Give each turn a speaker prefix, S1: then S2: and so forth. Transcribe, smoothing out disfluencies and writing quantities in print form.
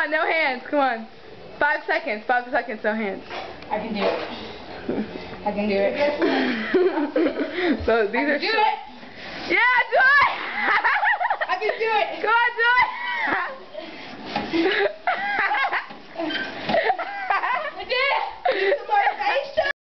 S1: on, no hands. Come on. 5 seconds. 5 seconds, no hands.
S2: I can do it. I can do it.
S1: So these are.
S2: Do it.
S1: Yeah, do it.
S2: I can do it.
S1: Go on, do it.